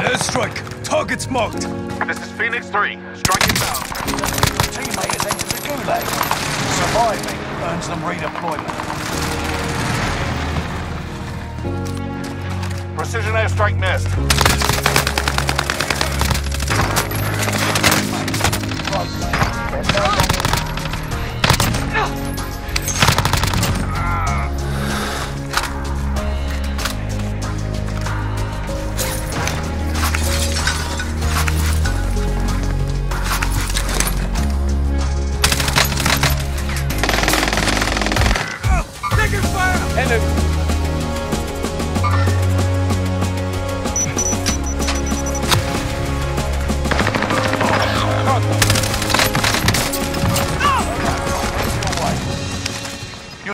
Airstrike. Target's marked. This is Phoenix 3. Strike inbound. Your teammate has entered the gulag. Surviving earns them redeployment. Precision airstrike missed. Taking fire! Enemy!